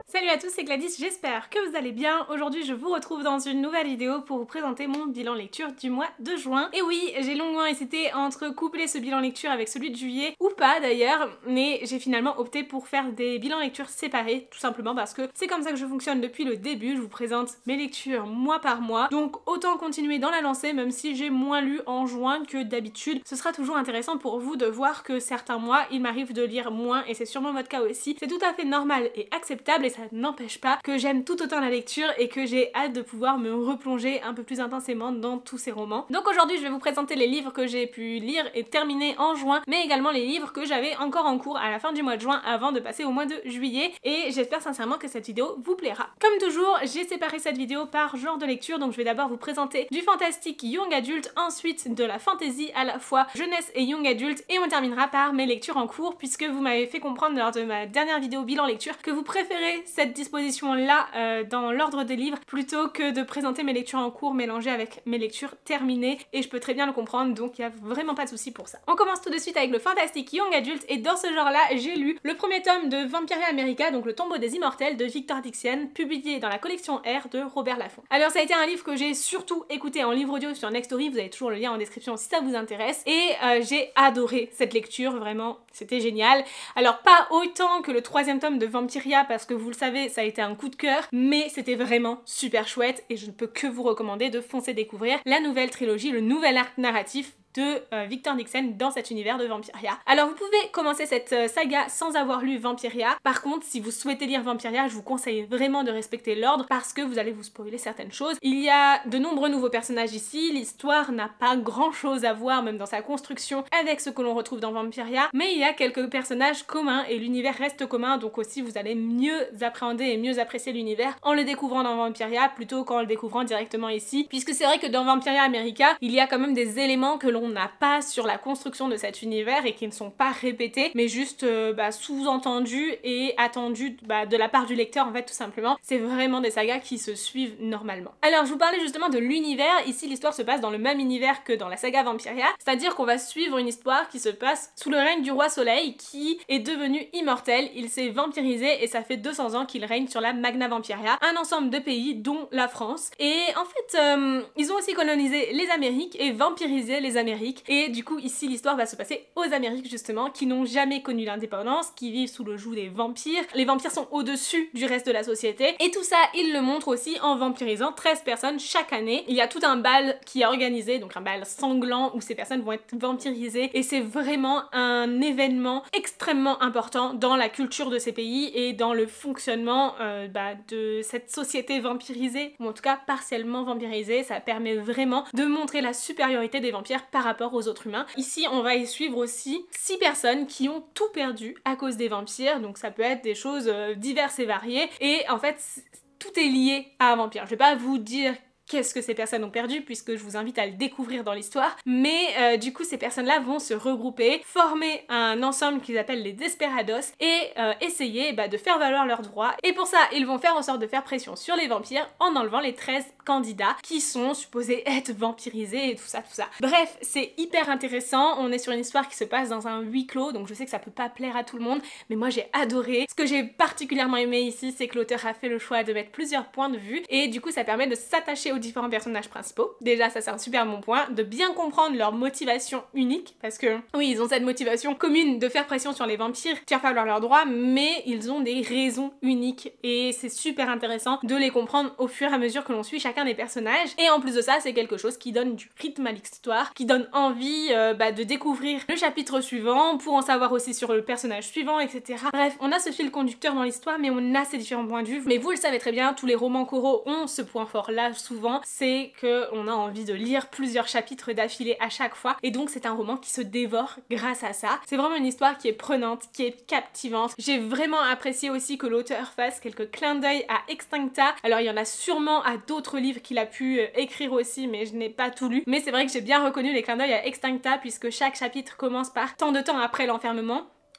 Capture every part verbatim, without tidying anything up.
Salut à tous, c'est Gladys, j'espère que vous allez bien. Aujourd'hui je vous retrouve dans une nouvelle vidéo pour vous présenter mon bilan lecture du mois de juin. Et oui, j'ai longuement hésité entre coupler ce bilan lecture avec celui de juillet, ou pas d'ailleurs, mais j'ai finalement opté pour faire des bilans lecture séparés, tout simplement parce que c'est comme ça que je fonctionne depuis le début. Je vous présente mes lectures mois par mois, donc autant continuer dans la lancée même si j'ai moins lu en juin que d'habitude. Ce sera toujours intéressant pour vous de voir que certains mois il m'arrive de lire moins et c'est sûrement votre cas aussi. C'est tout à fait normal et acceptable et ça n'empêche pas que j'aime tout autant la lecture et que j'ai hâte de pouvoir me replonger un peu plus intensément dans tous ces romans. Donc aujourd'hui je vais vous présenter les livres que j'ai pu lire et terminer en juin, mais également les livres que j'avais encore en cours à la fin du mois de juin avant de passer au mois de juillet, et j'espère sincèrement que cette vidéo vous plaira. Comme toujours, j'ai séparé cette vidéo par genre de lecture, donc je vais d'abord vous présenter du fantastique young adulte, ensuite de la fantasy à la fois jeunesse et young adulte, et on terminera par mes lectures en cours, puisque vous m'avez fait comprendre lors de ma dernière vidéo bilan lecture que vous préférez cette disposition là euh, dans l'ordre des livres plutôt que de présenter mes lectures en cours mélangées avec mes lectures terminées, et je peux très bien le comprendre, donc il n'y a vraiment pas de souci pour ça. On commence tout de suite avec le fantastique young adulte, et dans ce genre là j'ai lu le premier tome de Vampiria America, donc le tombeau des immortels de Victor Dixon, publié dans la collection R de Robert Laffont. Alors ça a été un livre que j'ai surtout écouté en livre audio sur Nextory, vous avez toujours le lien en description si ça vous intéresse, et euh, j'ai adoré cette lecture, vraiment c'était génial. Alors pas autant que le troisième tome de Vampiria parce que vous le savez ça a été un coup de cœur, mais c'était vraiment super chouette et je ne peux que vous recommander de foncer découvrir la nouvelle trilogie, le nouvel arc narratif de euh, Victor Dixon dans cet univers de Vampiria. Alors vous pouvez commencer cette euh, saga sans avoir lu Vampiria. Par contre, si vous souhaitez lire Vampiria, je vous conseille vraiment de respecter l'ordre parce que vous allez vous spoiler certaines choses. Il y a de nombreux nouveaux personnages ici, l'histoire n'a pas grand chose à voir même dans sa construction avec ce que l'on retrouve dans Vampiria, mais il y a quelques personnages communs et l'univers reste commun, donc aussi vous allez mieux appréhender et mieux apprécier l'univers en le découvrant dans Vampiria plutôt qu'en le découvrant directement ici, puisque c'est vrai que dans Vampiria America, il y a quand même des éléments que l'on on n'a pas sur la construction de cet univers et qui ne sont pas répétés mais juste euh, bah, sous-entendus et attendus bah, de la part du lecteur en fait tout simplement. C'est vraiment des sagas qui se suivent normalement. Alors je vous parlais justement de l'univers, ici l'histoire se passe dans le même univers que dans la saga Vampiria, c'est-à-dire qu'on va suivre une histoire qui se passe sous le règne du roi Soleil qui est devenu immortel, il s'est vampirisé et ça fait deux cents ans qu'il règne sur la Magna Vampiria, un ensemble de pays dont la France, et en fait euh, ils ont aussi colonisé les Amériques et vampirisé les Amériques. Et du coup ici l'histoire va se passer aux Amériques justement, qui n'ont jamais connu l'indépendance, qui vivent sous le joug des vampires. Les vampires sont au-dessus du reste de la société et tout ça ils le montrent aussi en vampirisant treize personnes chaque année. Il y a tout un bal qui est organisé, donc un bal sanglant où ces personnes vont être vampirisées, et c'est vraiment un événement extrêmement important dans la culture de ces pays et dans le fonctionnement euh, bah, de cette société vampirisée, ou en tout cas partiellement vampirisée. Ça permet vraiment de montrer la supériorité des vampires par rapport aux autres humains. Ici on va y suivre aussi six personnes qui ont tout perdu à cause des vampires, donc ça peut être des choses euh, diverses et variées, et en fait tout est lié à un vampire. Je vais pas vous dire qu'est-ce que ces personnes ont perdu puisque je vous invite à le découvrir dans l'histoire, mais euh, du coup ces personnes là vont se regrouper, former un ensemble qu'ils appellent les Desperados et euh, essayer bah, de faire valoir leurs droits, et pour ça ils vont faire en sorte de faire pression sur les vampires en enlevant les treize candidats qui sont supposés être vampirisés et tout ça tout ça. Bref, c'est hyper intéressant, on est sur une histoire qui se passe dans un huis clos, donc je sais que ça peut pas plaire à tout le monde, mais moi j'ai adoré. Ce que j'ai particulièrement aimé ici, c'est que l'auteur a fait le choix de mettre plusieurs points de vue et du coup ça permet de s'attacher aux différents personnages principaux. Déjà ça c'est un super bon point, de bien comprendre leur motivation unique, parce que oui ils ont cette motivation commune de faire pression sur les vampires, faire valoir leurs droits, mais ils ont des raisons uniques et c'est super intéressant de les comprendre au fur et à mesure que l'on suit chacun des personnages. Et en plus de ça c'est quelque chose qui donne du rythme à l'histoire, qui donne envie euh, bah, de découvrir le chapitre suivant pour en savoir aussi sur le personnage suivant, etc. Bref, on a ce fil conducteur dans l'histoire mais on a ces différents points de vue, mais vous le savez très bien, tous les romans coraux ont ce point fort là souvent, c'est qu'on a envie de lire plusieurs chapitres d'affilée à chaque fois, et donc c'est un roman qui se dévore grâce à ça. C'est vraiment une histoire qui est prenante, qui est captivante. J'ai vraiment apprécié aussi que l'auteur fasse quelques clins d'œil à Extincta. Alors il y en a sûrement à d'autres livres qu'il a pu écrire aussi, mais je n'ai pas tout lu, mais c'est vrai que j'ai bien reconnu les clins d'œil à Extincta puisque chaque chapitre commence par tant de temps après l'enfermement.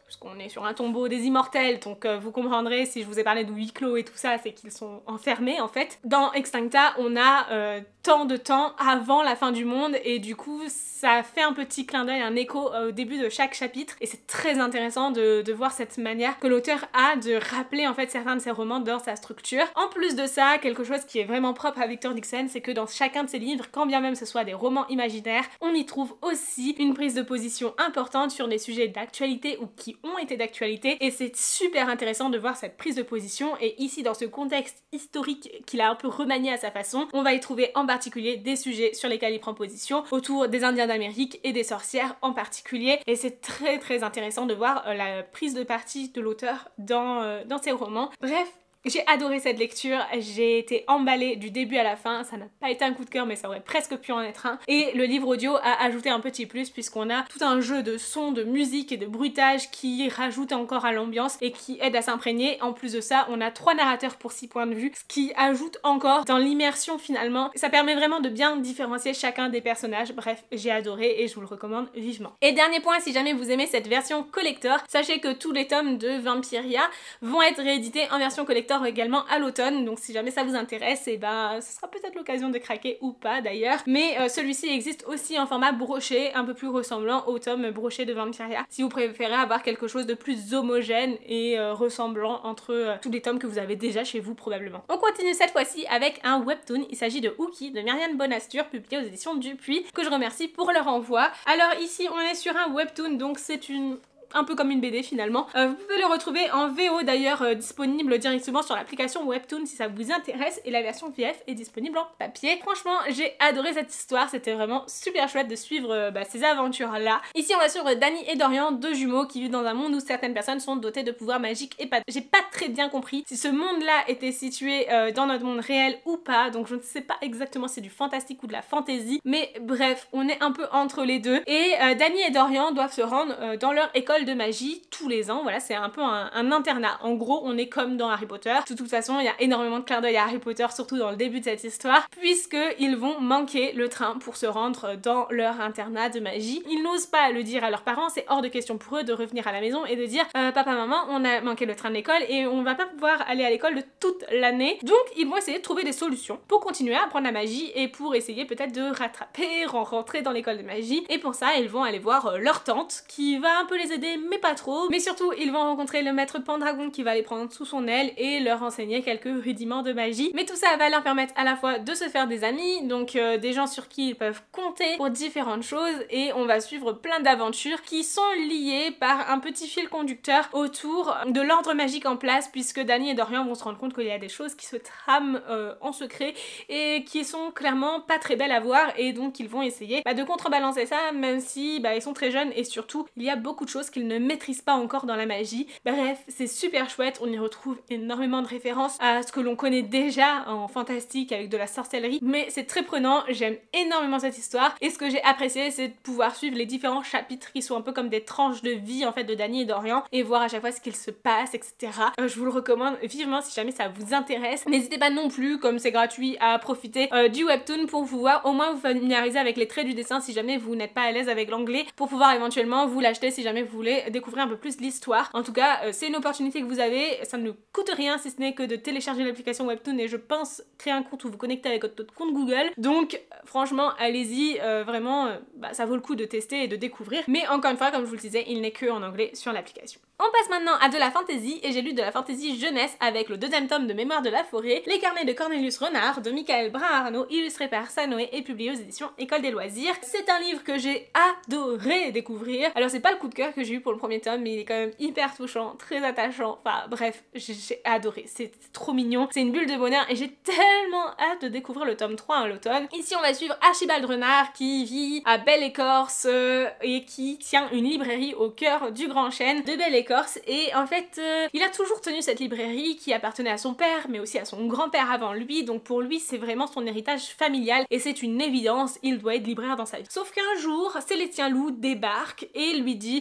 puisqu'on est sur un tombeau des immortels, donc euh, vous comprendrez si je vous ai parlé de huis clos et tout ça, c'est qu'ils sont enfermés en fait. Dans Extincta, on a euh, tant de temps avant la fin du monde et du coup ça fait un petit clin d'œil, un écho euh, au début de chaque chapitre et c'est très intéressant de, de voir cette manière que l'auteur a de rappeler en fait certains de ses romans dans sa structure. En plus de ça, quelque chose qui est vraiment propre à Victor Dixon, c'est que dans chacun de ses livres, quand bien même ce soit des romans imaginaires, on y trouve aussi une prise de position importante sur des sujets d'actualité ou qui ont été d'actualité et c'est super intéressant de voir cette prise de position et ici dans ce contexte historique qu'il a un peu remanié à sa façon, on va y trouver en particulier des sujets sur lesquels il prend position autour des Indiens d'Amérique et des sorcières en particulier et c'est très très intéressant de voir euh, la prise de parti de l'auteur dans, euh, dans ses romans. Bref, j'ai adoré cette lecture, j'ai été emballée du début à la fin, ça n'a pas été un coup de cœur mais ça aurait presque pu en être un. Et le livre audio a ajouté un petit plus puisqu'on a tout un jeu de sons, de musique et de bruitage qui rajoute encore à l'ambiance et qui aide à s'imprégner. En plus de ça, on a trois narrateurs pour six points de vue, ce qui ajoute encore dans l'immersion finalement. Ça permet vraiment de bien différencier chacun des personnages. Bref, j'ai adoré et je vous le recommande vivement. Et dernier point, si jamais vous aimez cette version collector, sachez que tous les tomes de Vampiria vont être réédités en version collector également à l'automne, donc si jamais ça vous intéresse, et ben ce sera peut-être l'occasion de craquer ou pas d'ailleurs, mais euh, celui-ci existe aussi en format broché, un peu plus ressemblant au tome broché de Vampiria, si vous préférez avoir quelque chose de plus homogène et euh, ressemblant entre euh, tous les tomes que vous avez déjà chez vous probablement. On continue cette fois-ci avec un webtoon, il s'agit de Ookie de Myriam Bonastur, publié aux éditions Dupuis, que je remercie pour leur envoi. Alors ici on est sur un webtoon, donc c'est une un peu comme une B D finalement. Euh, vous pouvez le retrouver en V O d'ailleurs, euh, disponible directement sur l'application Webtoon si ça vous intéresse, et la version V F est disponible en papier. Franchement, j'ai adoré cette histoire, c'était vraiment super chouette de suivre euh, bah, ces aventures là. Ici on va suivre Dany et Dorian, deux jumeaux qui vivent dans un monde où certaines personnes sont dotées de pouvoirs magiques et pas... J'ai pas très bien compris si ce monde là était situé euh, dans notre monde réel ou pas, donc je ne sais pas exactement si c'est du fantastique ou de la fantasy, mais bref, on est un peu entre les deux. Et euh, Dany et Dorian doivent se rendre euh, dans leur école de magie tous les ans, voilà, c'est un peu un, un internat. En gros, on est comme dans Harry Potter. De toute façon, il y a énormément de clins d'œil à Harry Potter, surtout dans le début de cette histoire, puisqu'ils vont manquer le train pour se rendre dans leur internat de magie. Ils n'osent pas le dire à leurs parents, c'est hors de question pour eux de revenir à la maison et de dire euh, papa, maman, on a manqué le train de l'école et on va pas pouvoir aller à l'école de toute l'année. Donc, ils vont essayer de trouver des solutions pour continuer à apprendre la magie et pour essayer peut-être de rattraper, rentrer dans l'école de magie. Et pour ça, ils vont aller voir euh, leur tante qui va un peu les aider mais pas trop. Mais surtout, ils vont rencontrer le maître Pendragon qui va les prendre sous son aile et leur enseigner quelques rudiments de magie. Mais tout ça va leur permettre à la fois de se faire des amis, donc euh, des gens sur qui ils peuvent compter pour différentes choses, et on va suivre plein d'aventures qui sont liées par un petit fil conducteur autour de l'ordre magique en place, puisque Dany et Dorian vont se rendre compte qu'il y a des choses qui se trament euh, en secret et qui sont clairement pas très belles à voir, et donc ils vont essayer bah, de contrebalancer ça, même si bah, ils sont très jeunes et surtout il y a beaucoup de choses qu'ils ne maîtrisent pas encore dans la magie. Bref, c'est super chouette, on y retrouve énormément de références à ce que l'on connaît déjà en fantastique avec de la sorcellerie, mais c'est très prenant, j'aime énormément cette histoire, et ce que j'ai apprécié c'est de pouvoir suivre les différents chapitres qui sont un peu comme des tranches de vie en fait de Dany et Dorian, et voir à chaque fois ce qu'il se passe, et cetera. Euh, je vous le recommande vivement si jamais ça vous intéresse. N'hésitez pas non plus, comme c'est gratuit, à profiter euh, du webtoon pour pouvoir au moins vous familiariser avec les traits du dessin si jamais vous n'êtes pas à l'aise avec l'anglais, pour pouvoir éventuellement vous l'acheter si jamais vous voulez découvrir un peu plus l'histoire. En tout cas, euh, c'est une opportunité que vous avez, ça ne coûte rien si ce n'est que de télécharger l'application Webtoon et je pense créer un compte ou vous connecter avec votre compte Google. Donc franchement, allez-y, euh, vraiment, euh, bah, ça vaut le coup de tester et de découvrir. Mais encore une fois, comme je vous le disais, il n'est que en anglais sur l'application. On passe maintenant à de la fantasy, et j'ai lu de la fantasy jeunesse avec le deuxième tome de Mémoire de la forêt, Les carnets de Cornelius Renard de Michael Brun-Arnaud, illustré par Sanoé et publié aux éditions École des loisirs. C'est un livre que j'ai adoré découvrir. Alors c'est pas le coup de cœur que j'ai eu pour le premier tome, mais il est quand même hyper touchant, très attachant, enfin bref, j'ai adoré, c'est trop mignon, c'est une bulle de bonheur et j'ai tellement hâte de découvrir le tome trois à l'automne. Ici on va suivre Archibald Renard qui vit à Belle-Écorce euh, et qui tient une librairie au cœur du grand chêne de Belle-Écorce, et en fait euh, il a toujours tenu cette librairie qui appartenait à son père mais aussi à son grand-père avant lui, donc pour lui c'est vraiment son héritage familial et c'est une évidence, il doit être libraire dans sa vie. Sauf qu'un jour Célestien Loup débarque et lui dit « Eh, hey,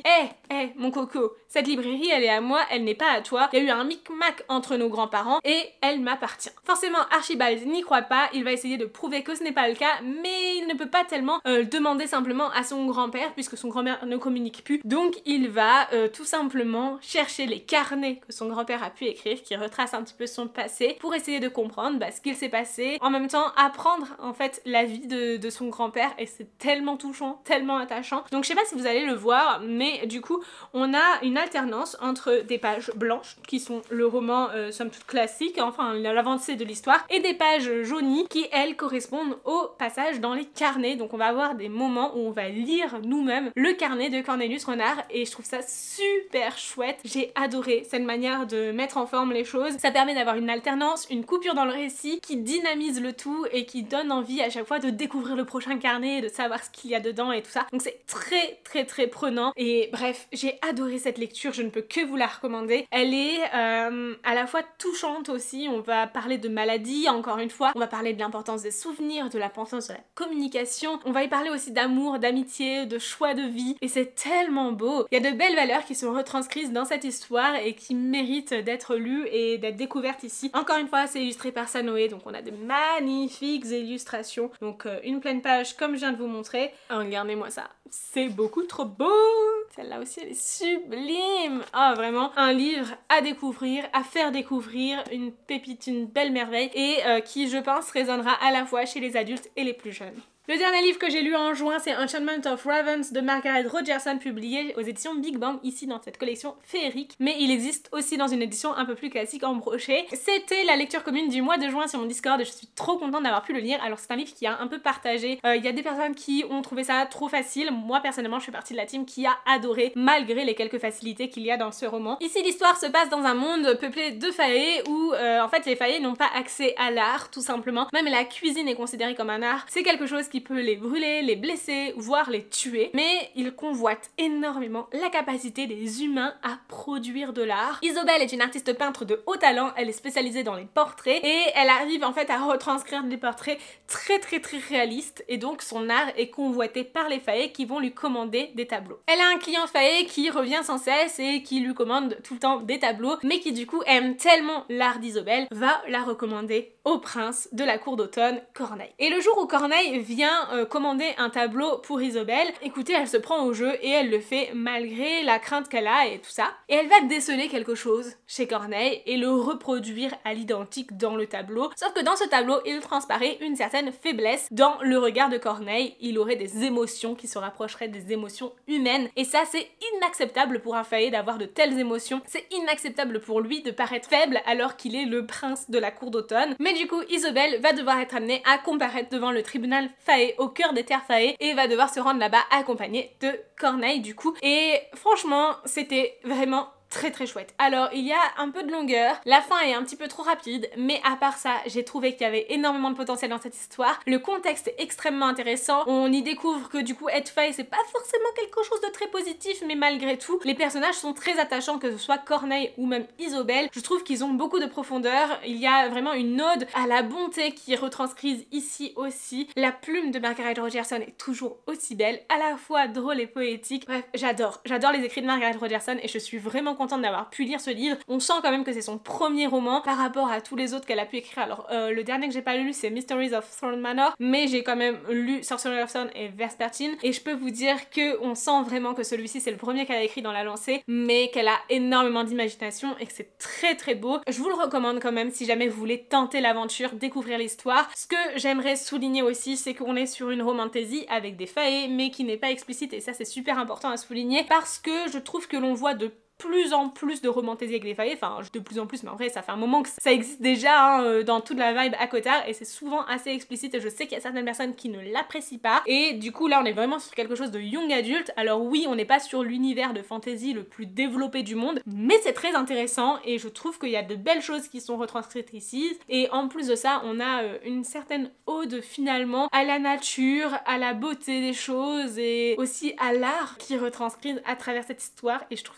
hé hey, mon coco, cette librairie elle est à moi, elle n'est pas à toi, il y a eu un micmac entre nos grands-parents et elle m'appartient. Forcément Archibald n'y croit pas, il va essayer de prouver que ce n'est pas le cas, mais il ne peut pas tellement euh, demander simplement à son grand-père puisque son grand-père ne communique plus, donc il va euh, tout simplement chercher les carnets que son grand-père a pu écrire qui retracent un petit peu son passé pour essayer de comprendre bah, ce qu'il s'est passé, en même temps apprendre en fait la vie de, de son grand-père et c'est tellement touchant, tellement attachant. Donc je sais pas si vous allez le voir, mais du coup on a une alternance entre des pages blanches qui sont le roman euh, somme toute classique, enfin l'avancée de l'histoire, et des pages jaunies qui elles correspondent au passage dans les carnets. Donc on va avoir des moments où on va lire nous-mêmes le carnet de Cornelius Renard et je trouve ça super chouette. J'ai adoré cette manière de mettre en forme les choses. Ça permet d'avoir une alternance, une coupure dans le récit qui dynamise le tout et qui donne envie à chaque fois de découvrir le prochain carnet, de savoir ce qu'il y a dedans et tout ça. Donc c'est très très très prenant et bref, j'ai adoré cette lecture, je ne peux que vous la recommander. Elle est euh, à la fois touchante aussi, on va parler de maladie encore une fois, on va parler de l'importance des souvenirs, de l'importance de la communication, on va y parler aussi d'amour, d'amitié, de choix de vie et c'est tellement beau. Il y a de belles valeurs qui sont retranscrites dans cette histoire et qui méritent d'être lues et d'être découvertes ici. Encore une fois, c'est illustré par Sanoé, donc on a de magnifiques illustrations, donc euh, une pleine page comme je viens de vous montrer. Regardez-moi ça, c'est beaucoup trop beau. Celle-là aussi elle est sublime. Ah vraiment un livre à découvrir, à faire découvrir, une pépite, une belle merveille et euh, qui je pense résonnera à la fois chez les adultes et les plus jeunes. Le dernier livre que j'ai lu en juin, c'est Enchantment of Ravens de Margaret Rogerson, publié aux éditions Big Bang, ici dans cette collection féerique, mais il existe aussi dans une édition un peu plus classique en brochet. C'était la lecture commune du mois de juin sur mon Discord et je suis trop contente d'avoir pu le lire. Alors c'est un livre qui a un peu partagé, il euh, y a des personnes qui ont trouvé ça trop facile, moi personnellement je fais partie de la team qui a adoré malgré les quelques facilités qu'il y a dans ce roman. Ici l'histoire se passe dans un monde peuplé de faées où euh, en fait les faées n'ont pas accès à l'art tout simplement, même la cuisine est considérée comme un art, c'est quelque chose qui peut les brûler, les blesser, voire les tuer, mais il convoite énormément la capacité des humains à produire de l'art. Isobel est une artiste peintre de haut talent, elle est spécialisée dans les portraits et elle arrive en fait à retranscrire des portraits très très très réalistes et donc son art est convoité par les faées qui vont lui commander des tableaux. Elle a un client faé qui revient sans cesse et qui lui commande tout le temps des tableaux, mais qui du coup aime tellement l'art d'Isobel, va la recommander au prince de la cour d'automne, Corneille. Et le jour où Corneille vient euh, commander un tableau pour Isobel, écoutez, elle se prend au jeu et elle le fait malgré la crainte qu'elle a et tout ça. Et elle va déceler quelque chose chez Corneille et le reproduire à l'identique dans le tableau. Sauf que dans ce tableau, il transparaît une certaine faiblesse dans le regard de Corneille. Il aurait des émotions qui se rapprocheraient des émotions humaines. Et ça, c'est inacceptable pour un faé d'avoir de telles émotions. C'est inacceptable pour lui de paraître faible alors qu'il est le prince de la cour d'automne. Mais du coup, Isobel va devoir être amenée à comparaître devant le tribunal faé au cœur des terres faées et va devoir se rendre là-bas accompagnée de Corneille du coup. Et franchement, c'était vraiment très très chouette. Alors il y a un peu de longueur, la fin est un petit peu trop rapide, mais à part ça, j'ai trouvé qu'il y avait énormément de potentiel dans cette histoire. Le contexte est extrêmement intéressant, on y découvre que du coup être faé c'est pas forcément quelque chose de très positif, mais malgré tout, les personnages sont très attachants, que ce soit Corneille ou même Isobel. Je trouve qu'ils ont beaucoup de profondeur, il y a vraiment une ode à la bonté qui est retranscrise ici aussi. La plume de Margaret Rogerson est toujours aussi belle, à la fois drôle et poétique. Bref, j'adore, j'adore les écrits de Margaret Rogerson et je suis vraiment contente d'avoir pu lire ce livre. On sent quand même que c'est son premier roman par rapport à tous les autres qu'elle a pu écrire. Alors euh, le dernier que j'ai pas lu c'est Mysteries of Thorn Manor, mais j'ai quand même lu Sorcerer of Thorn et Vespertine et je peux vous dire que on sent vraiment que celui-ci c'est le premier qu'elle a écrit dans la lancée, mais qu'elle a énormément d'imagination et que c'est très très beau. Je vous le recommande quand même si jamais vous voulez tenter l'aventure, découvrir l'histoire. Ce que j'aimerais souligner aussi, c'est qu'on est sur une romantasy avec des faées mais qui n'est pas explicite et ça c'est super important à souligner parce que je trouve que l'on voit de plus en plus de romantasy avec les faées, enfin de plus en plus, mais en vrai ça fait un moment que ça existe déjà hein, dans toute la vibe ACOTAR et c'est souvent assez explicite et je sais qu'il y a certaines personnes qui ne l'apprécient pas et du coup là on est vraiment sur quelque chose de young adulte. Alors oui, on n'est pas sur l'univers de fantasy le plus développé du monde, mais c'est très intéressant et je trouve qu'il y a de belles choses qui sont retranscrites ici et en plus de ça on a euh, une certaine ode finalement à la nature, à la beauté des choses et aussi à l'art qui est retranscrit à travers cette histoire et je trouve ça très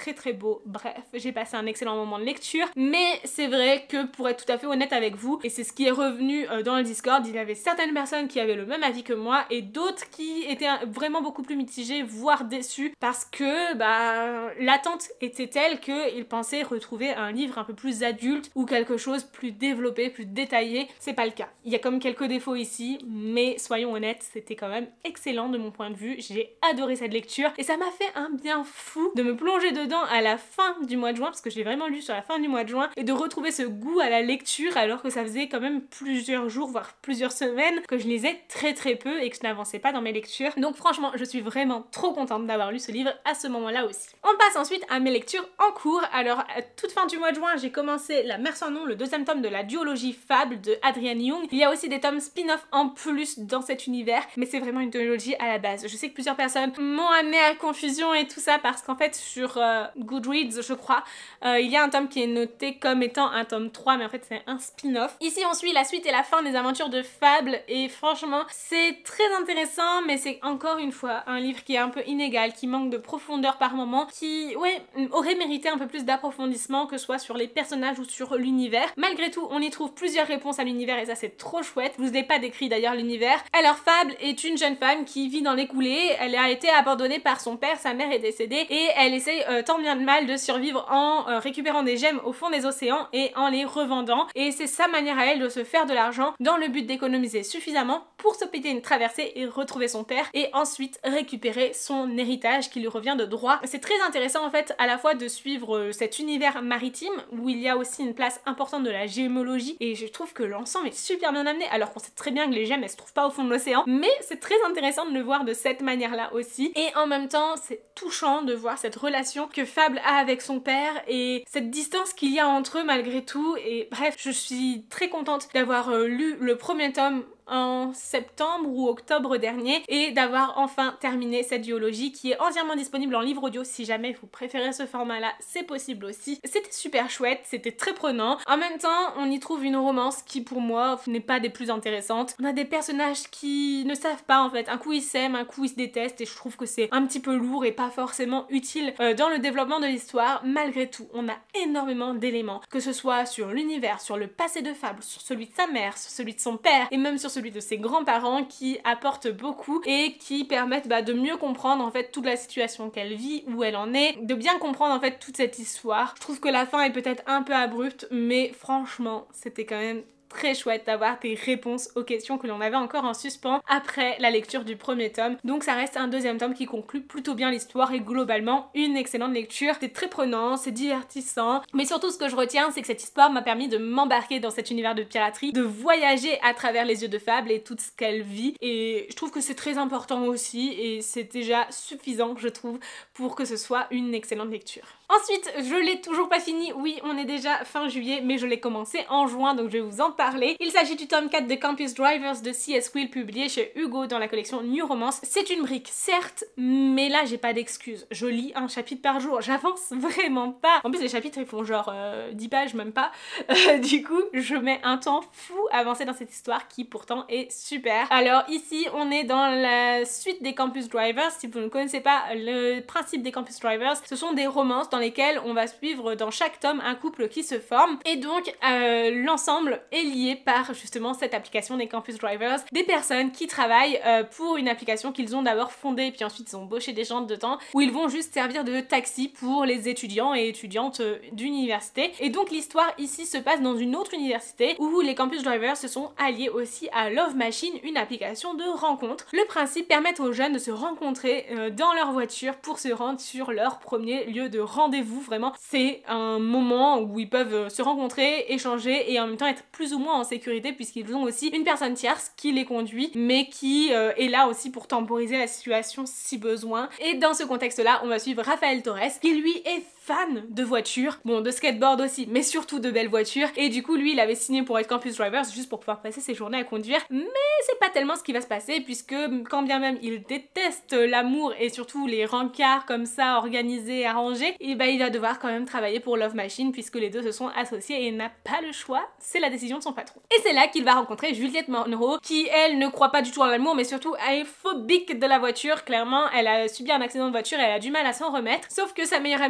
très très beau. Bref, j'ai passé un excellent moment de lecture, mais c'est vrai que pour être tout à fait honnête avec vous, et c'est ce qui est revenu euh, dans le Discord, il y avait certaines personnes qui avaient le même avis que moi et d'autres qui étaient vraiment beaucoup plus mitigées, voire déçues, parce que bah l'attente était telle qu'ils pensaient retrouver un livre un peu plus adulte ou quelque chose plus développé, plus détaillé. C'est pas le cas. Il y a comme quelques défauts ici, mais soyons honnêtes, c'était quand même excellent de mon point de vue. J'ai adoré cette lecture et ça m'a fait un bien fou de me plonger dedans à la fin du mois de juin, parce que j'ai vraiment lu sur la fin du mois de juin, et de retrouver ce goût à la lecture alors que ça faisait quand même plusieurs jours, voire plusieurs semaines que je lisais très très peu et que je n'avançais pas dans mes lectures. Donc franchement, je suis vraiment trop contente d'avoir lu ce livre à ce moment-là aussi. On passe ensuite à mes lectures en cours. Alors, à toute fin du mois de juin, j'ai commencé La Mer sans nom, le deuxième tome de la duologie Fable de Adrienne Young. Il y a aussi des tomes spin-off en plus dans cet univers, mais c'est vraiment une duologie à la base. Je sais que plusieurs personnes m'ont amené à confusion et tout ça parce qu'en fait sur euh, Goodreads, je crois, euh, il y a un tome qui est noté comme étant un tome trois, mais en fait c'est un spin-off. Ici on suit la suite et la fin des aventures de Fable et franchement c'est très intéressant, mais c'est encore une fois un livre qui est un peu inégal, qui manque de profondeur par moment, qui ouais aurait mérité un peu plus d'approfondissement, que ce soit sur les personnages ou sur l'univers. Malgré tout, on y trouve plusieurs réponses à l'univers et ça c'est trop chouette. Je vous ai pas décrit d'ailleurs l'univers. Alors Fable est une jeune femme qui vit dans les coulées, elle a été abandonnée par son père, sa mère est décédée et elle essaye euh, tant bien de mal de survivre en euh, récupérant des gemmes au fond des océans et en les revendant, et c'est sa manière à elle de se faire de l'argent dans le but d'économiser suffisamment pour se payer une traversée et retrouver son père et ensuite récupérer son héritage qui lui revient de droit. C'est très intéressant en fait à la fois de suivre euh, cet univers maritime où il y a aussi une place importante de la gémologie et je trouve que l'ensemble est super bien amené, alors qu'on sait très bien que les gemmes elles se trouvent pas au fond de l'océan, mais c'est très intéressant de le voir de cette manière là aussi, et en même temps c'est touchant de voir cette relation que Fable a avec son père et cette distance qu'il y a entre eux malgré tout. Et bref, je suis très contente d'avoir euh, lu le premier tome en septembre ou octobre dernier et d'avoir enfin terminé cette duologie qui est entièrement disponible en livre audio. Si jamais vous préférez ce format là, c'est possible aussi. C'était super chouette, c'était très prenant. En même temps, on y trouve une romance qui pour moi n'est pas des plus intéressantes. On a des personnages qui ne savent pas en fait, un coup ils s'aiment, un coup ils se détestent, et je trouve que c'est un petit peu lourd et pas forcément utile euh, dans le développement de l'histoire. Malgré tout, on a énormément d'éléments, que ce soit sur l'univers, sur le passé de Fable, sur celui de sa mère, sur celui de son père et même sur celui de ses grands-parents, qui apportent beaucoup et qui permettent bah, de mieux comprendre en fait toute la situation qu'elle vit, où elle en est, de bien comprendre en fait toute cette histoire. Je trouve que la fin est peut-être un peu abrupte, mais franchement c'était quand même très chouette d'avoir des réponses aux questions que l'on avait encore en suspens après la lecture du premier tome. Donc ça reste un deuxième tome qui conclut plutôt bien l'histoire et globalement une excellente lecture. C'est très prenant, c'est divertissant, mais surtout ce que je retiens c'est que cette histoire m'a permis de m'embarquer dans cet univers de piraterie, de voyager à travers les yeux de Fable et tout ce qu'elle vit, et je trouve que c'est très important aussi et c'est déjà suffisant je trouve pour que ce soit une excellente lecture. Ensuite, je l'ai toujours pas fini, oui on est déjà fin juillet mais je l'ai commencé en juin donc je vais vous en parler. Il s'agit du tome quatre de Campus Drivers de C S Quill publié chez Hugo dans la collection New Romance. C'est une brique certes, mais là j'ai pas d'excuses. Je lis un chapitre par jour, j'avance vraiment pas. En plus les chapitres ils font genre euh, dix pages même pas. Euh, du coup je mets un temps fou à avancer dans cette histoire qui pourtant est super. Alors ici on est dans la suite des Campus Drivers. Si vous ne connaissez pas le principe des Campus Drivers, ce sont des romances dans lesquelles on va suivre dans chaque tome un couple qui se forme, et donc euh, l'ensemble est lié par justement cette application des Campus Drivers, des personnes qui travaillent euh, pour une application qu'ils ont d'abord fondée puis ensuite ils ont embauché des gens dedans, où ils vont juste servir de taxi pour les étudiants et étudiantes euh, d'université. Et donc l'histoire ici se passe dans une autre université où les Campus Drivers se sont alliés aussi à Love Machine, une application de rencontre. Le principe, permet aux jeunes de se rencontrer euh, dans leur voiture pour se rendre sur leur premier lieu de rendez-vous. Vraiment c'est un moment où ils peuvent se rencontrer, échanger et en même temps être plus ou moins en sécurité puisqu'ils ont aussi une personne tierce qui les conduit mais qui euh, est là aussi pour temporiser la situation si besoin. Et dans ce contexte là on va suivre Raphaël Torres qui lui est fan de voitures, bon de skateboard aussi mais surtout de belles voitures, et du coup lui il avait signé pour être Campus Drivers juste pour pouvoir passer ses journées à conduire, mais c'est pas tellement ce qui va se passer puisque quand bien même il déteste l'amour et surtout les rencarts comme ça organisés, arrangés, et bah il va devoir quand même travailler pour Love Machine puisque les deux se sont associés et il n'a pas le choix, c'est la décision de son patron. Et c'est là qu'il va rencontrer Juliette Monroe qui elle ne croit pas du tout en l'amour mais surtout elle est phobique de la voiture. Clairement elle a subi un accident de voiture et elle a du mal à s'en remettre, sauf que sa meilleure amie pense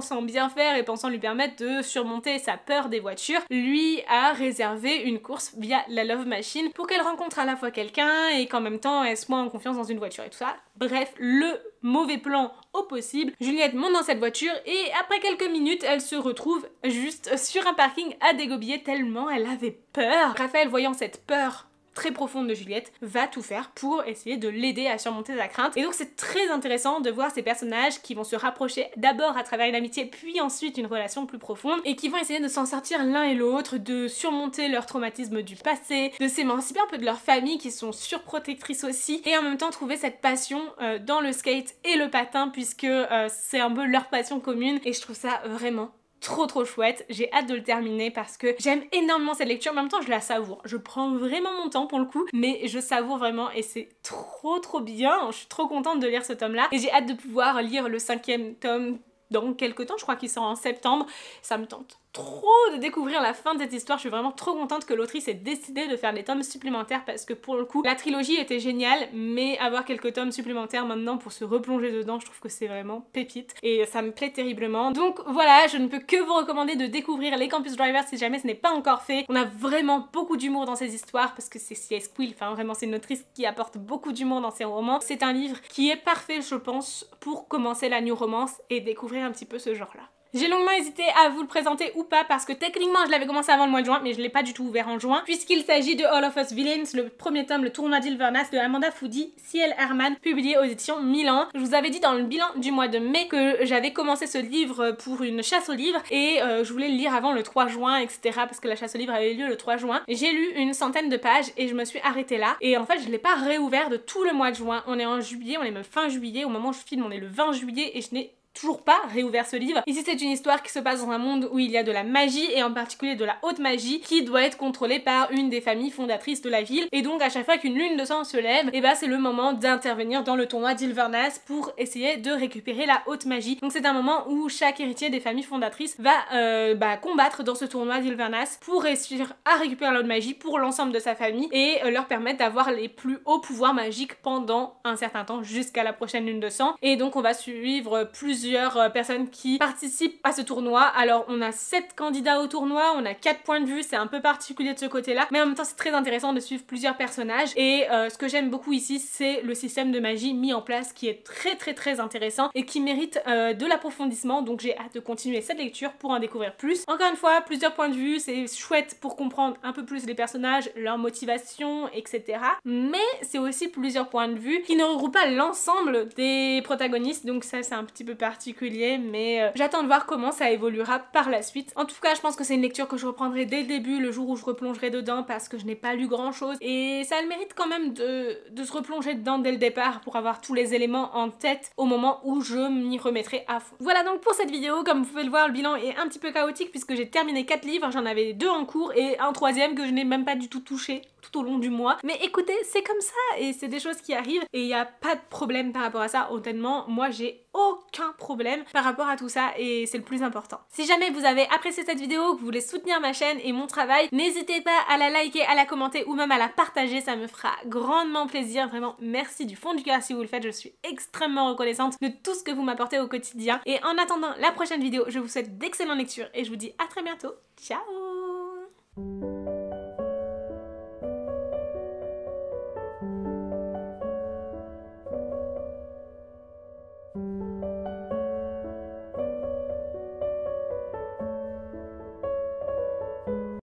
pensant bien faire et pensant lui permettre de surmonter sa peur des voitures, lui a réservé une course via la Love Machine pour qu'elle rencontre à la fois quelqu'un et qu'en même temps elle soit en confiance dans une voiture et tout ça. Bref, le mauvais plan au possible. Juliette monte dans cette voiture et après quelques minutes, elle se retrouve juste sur un parking à dégobiller tellement elle avait peur. Raphaël, voyant cette peur très profonde de Juliette, va tout faire pour essayer de l'aider à surmonter sa crainte. Et donc c'est très intéressant de voir ces personnages qui vont se rapprocher d'abord à travers une amitié, puis ensuite une relation plus profonde, et qui vont essayer de s'en sortir l'un et l'autre, de surmonter leur traumatisme du passé, de s'émanciper un peu de leur famille qui sont surprotectrices aussi, et en même temps trouver cette passion euh, dans le skate et le patin, puisque euh, c'est un peu leur passion commune, et je trouve ça vraiment trop trop chouette. J'ai hâte de le terminer parce que j'aime énormément cette lecture, mais en même temps je la savoure. Je prends vraiment mon temps pour le coup, mais je savoure vraiment et c'est trop trop bien. Je suis trop contente de lire ce tome là et j'ai hâte de pouvoir lire le cinquième tome dans quelques temps. Je crois qu'il sort en septembre. Ça me tente trop de découvrir la fin de cette histoire. Je suis vraiment trop contente que l'autrice ait décidé de faire des tomes supplémentaires parce que pour le coup la trilogie était géniale, mais avoir quelques tomes supplémentaires maintenant pour se replonger dedans, je trouve que c'est vraiment pépite et ça me plaît terriblement. Donc voilà, je ne peux que vous recommander de découvrir les Campus Drivers si jamais ce n'est pas encore fait. On a vraiment beaucoup d'humour dans ces histoires parce que c'est C S Quill, enfin vraiment c'est une autrice qui apporte beaucoup d'humour dans ses romans. C'est un livre qui est parfait je pense pour commencer la new romance et découvrir un petit peu ce genre là. J'ai longuement hésité à vous le présenter ou pas parce que techniquement je l'avais commencé avant le mois de juin mais je l'ai pas du tout ouvert en juin puisqu'il s'agit de All of Us Villains, le premier tome, le tournoi d'Ilvernas de Amanda Foody, C L Herman, publié aux éditions Milan. Je vous avais dit dans le bilan du mois de mai que j'avais commencé ce livre pour une chasse aux livres et euh, je voulais le lire avant le trois juin et cetera parce que la chasse aux livres avait lieu le trois juin. J'ai lu une centaine de pages et je me suis arrêtée là et en fait je l'ai pas réouvert de tout le mois de juin. On est en juillet, on est même fin juillet, au moment où je filme on est le vingt juillet et je n'ai toujours pas réouvert ce livre. Ici c'est une histoire qui se passe dans un monde où il y a de la magie et en particulier de la haute magie qui doit être contrôlée par une des familles fondatrices de la ville et donc à chaque fois qu'une lune de sang se lève et bah c'est le moment d'intervenir dans le tournoi d'Ilvernas pour essayer de récupérer la haute magie. Donc c'est un moment où chaque héritier des familles fondatrices va euh, bah, combattre dans ce tournoi d'Ilvernas pour réussir à récupérer la haute magie pour l'ensemble de sa famille et euh, leur permettre d'avoir les plus hauts pouvoirs magiques pendant un certain temps jusqu'à la prochaine lune de sang. Et donc on va suivre plusieurs plusieurs personnes qui participent à ce tournoi. Alors on a sept candidats au tournoi, on a quatre points de vue, c'est un peu particulier de ce côté là, mais en même temps c'est très intéressant de suivre plusieurs personnages et euh, ce que j'aime beaucoup ici c'est le système de magie mis en place qui est très très très intéressant et qui mérite euh, de l'approfondissement, donc j'ai hâte de continuer cette lecture pour en découvrir plus. Encore une fois, plusieurs points de vue, c'est chouette pour comprendre un peu plus les personnages, leur motivation, et cetera. Mais c'est aussi plusieurs points de vue qui ne regroupent pas l'ensemble des protagonistes, donc ça c'est un petit peu particulier, mais euh, j'attends de voir comment ça évoluera par la suite. En tout cas, je pense que c'est une lecture que je reprendrai dès le début, le jour où je replongerai dedans, parce que je n'ai pas lu grand chose, et ça a le mérite quand même de, de se replonger dedans dès le départ pour avoir tous les éléments en tête au moment où je m'y remettrai à fond. Voilà donc pour cette vidéo, comme vous pouvez le voir, le bilan est un petit peu chaotique puisque j'ai terminé quatre livres, j'en avais deux en cours et un troisième que je n'ai même pas du tout touché tout au long du mois. Mais écoutez, c'est comme ça et c'est des choses qui arrivent et il n'y a pas de problème par rapport à ça. Honnêtement, moi j'ai aucun problème par rapport à tout ça et c'est le plus important. Si jamais vous avez apprécié cette vidéo, que vous voulez soutenir ma chaîne et mon travail, n'hésitez pas à la liker, à la commenter ou même à la partager, ça me fera grandement plaisir. Vraiment, merci du fond du cœur si vous le faites, je suis extrêmement reconnaissante de tout ce que vous m'apportez au quotidien. Et en attendant la prochaine vidéo, je vous souhaite d'excellentes lectures et je vous dis à très bientôt. Ciao!